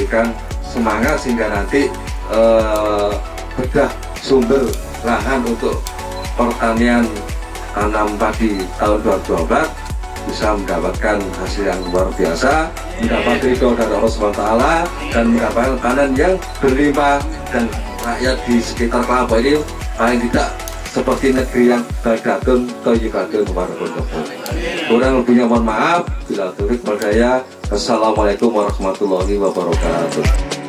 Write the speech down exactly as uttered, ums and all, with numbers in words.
memberikan semangat sehingga nanti eh, bedah sumber lahan untuk pertanian tanam padi tahun dua ribu dua belas bisa mendapatkan hasil yang luar biasa, mendapat ridho dari Allah subhanahu wa taala dan mendapatkan panen yang berlimpah, dan rakyat di sekitar Kelapa ini paling tidak seperti negeri yang baldatun thayyibatun wabarakatuh. Kurang lebihnya mohon maaf. Bila taufiq wal hidayah. Assalamualaikum warahmatullahi wabarakatuh.